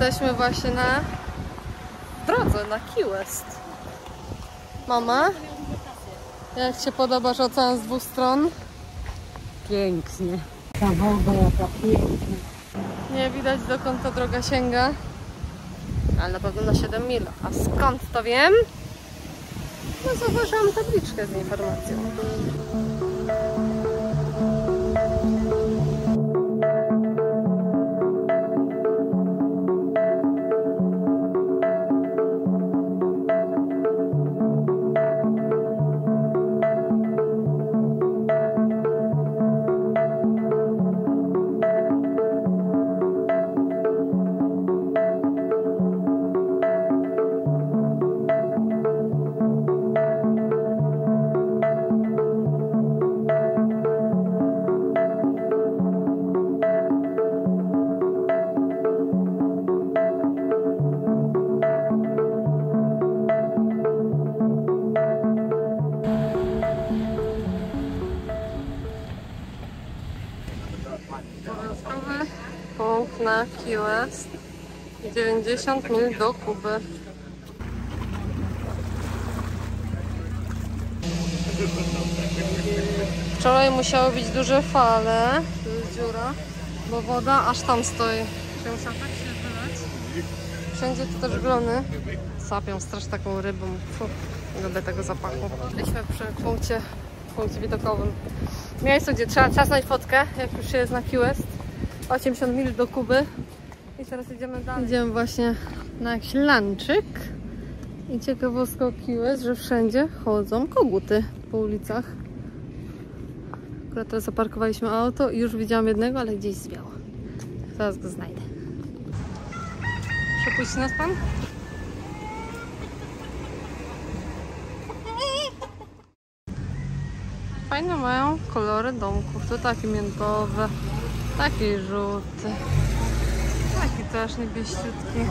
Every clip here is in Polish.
Jesteśmy właśnie na drodze, na Key West. Mama, jak Ci podoba, że ocean z dwóch stron? Pięknie. Ta woda jaka piękna. Nie widać, dokąd ta droga sięga, ale na pewno na 7 mil. A skąd to wiem? No zauważyłam tabliczkę z informacją. Obowiązkowy punkt na Key West. 90 mil do Kuby. Wczoraj musiały być duże fale. Tu jest dziura, bo woda aż tam stoi. Się musiała tak się wylać. Wszędzie to też glony. Sapią strasznie taką rybą. Lubię tego zapachu. Jesteśmy przy punkcie widokowym. Miejscu, gdzie trzeba czasnąć fotkę, jak już się jest na Key West. 80 mil do Kuby. I teraz idziemy dalej. Idziemy właśnie na jakiś lunchik. I ciekawostka o Key West, że wszędzie chodzą koguty po ulicach. Akurat teraz zaparkowaliśmy auto i już widziałam jednego, ale gdzieś zwiał. Zaraz go znajdę. Przepuści nas pan? Fajne mają kolory domków. Tu taki miętowy, taki żółty, taki też niebieściutki.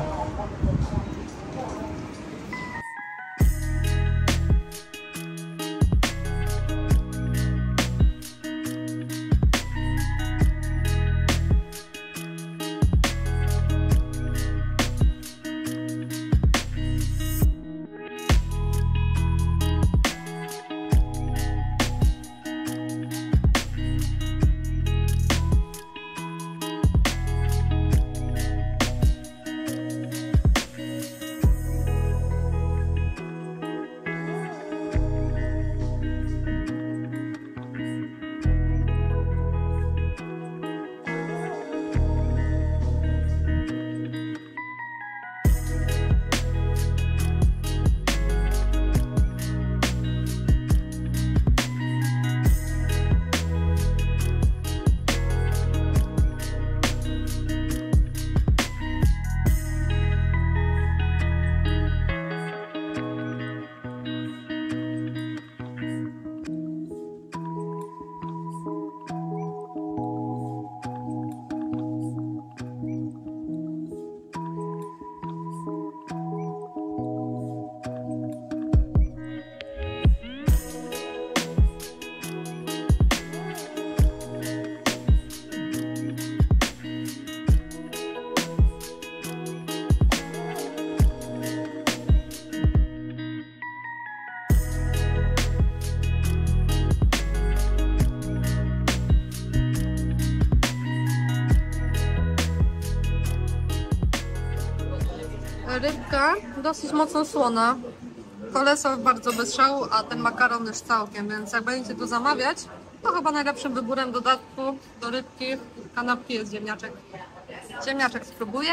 Rybka dosyć mocno słona. Kolesa bardzo bez szału, a ten makaron już całkiem, więc jak będziecie tu zamawiać, to chyba najlepszym wyborem dodatku do rybki kanapki jest ziemniaczek. Ziemniaczek spróbuję.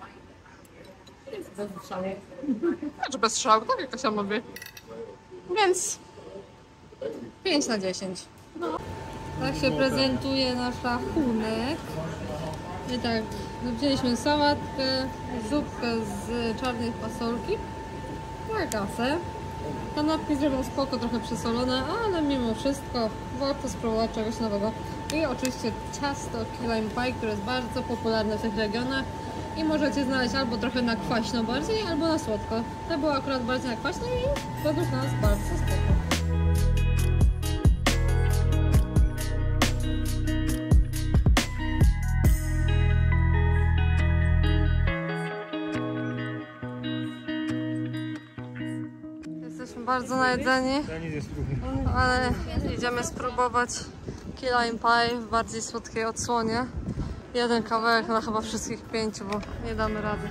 Bez szału. Znaczy bez szału, tak jak to się mówi. Więc 5 na 10. No. Tak się prezentuje nasz rachunek. I tak, wzięliśmy sałatkę, zupkę z czarnej fasolki, na kasę. Kanapki zrobią spoko, trochę przesolone, ale mimo wszystko warto spróbować czegoś nowego. I oczywiście ciasto Key Lime Pie, które jest bardzo popularne w tych regionach i możecie znaleźć albo trochę na kwaśno bardziej, albo na słodko. To było akurat bardziej na kwaśno i według nas bardzo spoko. bardzo najedzeni, ale idziemy spróbować key lime pie w bardziej słodkiej odsłonie. Jeden kawałek na chyba wszystkich 5, bo nie damy rady.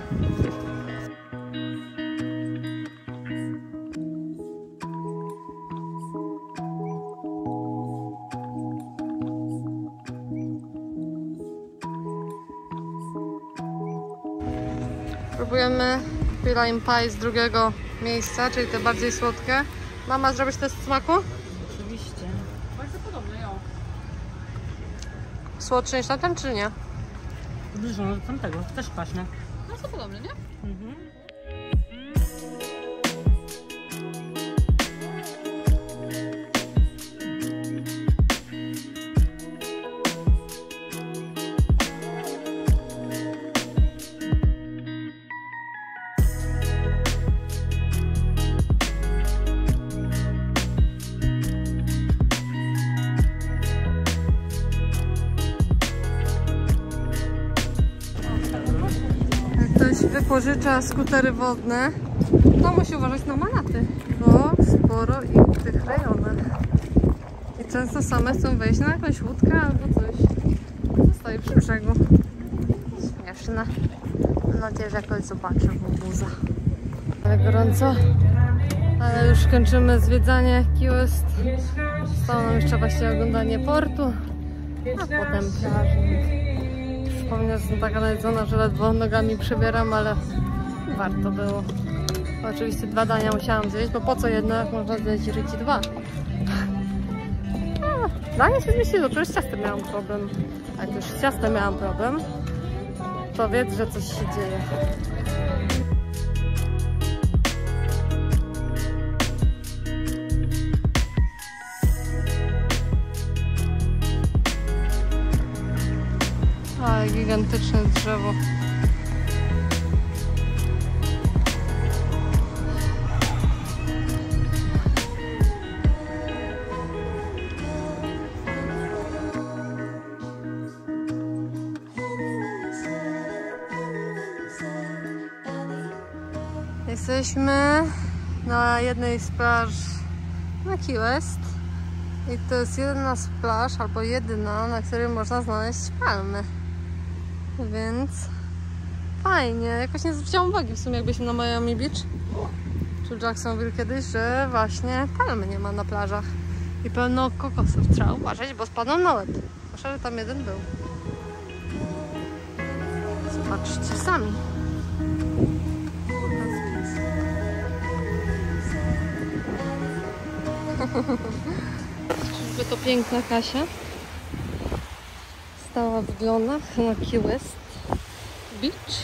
Próbujemy key lime pie z drugiego miejsca, czyli te bardziej słodkie. Mama, zrobić test smaku? Oczywiście. Bardzo podobne, jo. Słodszy niż tamten, czy nie? Dużo od tamtego, też kwaśne. Bardzo podobne, nie? Mhm. Ktoś wypożycza skutery wodne, to musi uważać na manaty, bo sporo ich w tych rejonach. I często same chcą wejść na jakąś łódkę albo coś. Zostaje przy brzegu. Śmieszne. Mam nadzieję, że jakoś zobaczę łobuza. Ale gorąco. Ale już kończymy zwiedzanie Key West. Zostało nam jeszcze właściwie oglądanie portu, a potem plażnik. Przypomnę, że jestem taka najedzona, że ledwo nogami przebieram, ale warto było. Oczywiście 2 dania musiałam zjeść, bo po co jedno, jak można zjeść życie 2? Danie się zmieściło, to już z ciastem miałam problem. Jak już z ciastem miałam problem, to wiedz, że coś się dzieje. Ale gigantyczne drzewo. Jesteśmy na jednej z plaż na Key West i to jest jedna z plaż, albo jedyna, na której można znaleźć palmy. Więc fajnie. Jakoś nie zwróciłam uwagi w sumie, jak byliśmy na Miami Beach czy Jacksonville kiedyś, że właśnie palmy nie ma na plażach. I pełno kokosów. Trzeba uważać, bo spadną na łeb. Proszę, że tam jeden był. Zobaczcie sami. Czyżby to piękna Kasia stała w glonach na Key West Beach.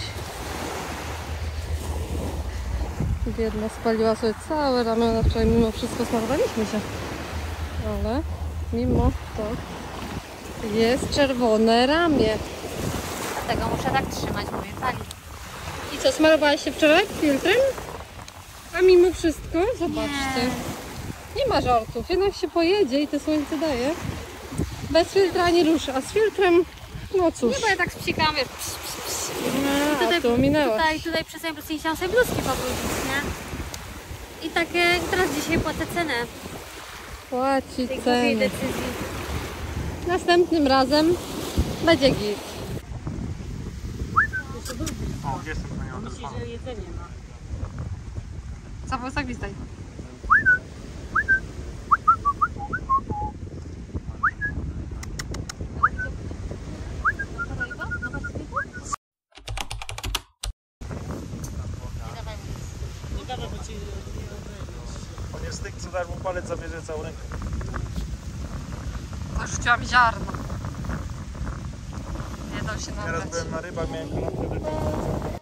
Biedna spaliła sobie całe ramiona, wczoraj mimo wszystko smarowaliśmy się. Ale mimo to jest czerwone ramię. Dlatego muszę tak trzymać, pamiętali. I co, smarowałaś się wczoraj filtrem? A mimo wszystko, zobaczcie. Nie ma żartów, jednak się pojedzie i to słońce daje. Bez filtra nie ruszy, a z filtrem, no cóż. Nie, bo ja tak spsikałam, wiesz, No, a tu minęłaś. tutaj przez plus nie chciałam sobie bluzki pobrudzić, nie? I takie, teraz dzisiaj płacę cenę Płaci tej głupiej cenę. decyzji. Następnym razem będzie git. O, jestem, to nie mam Myśli, telefonu. że jedzenie ma. Zawód zagwizdaj. On jest z tych, co dasz mu palec, zabierze całą rękę. To już chciałam ziarno. Nie dał się Teraz nabrać. byłem na rybach, miałem kanapkę rybą.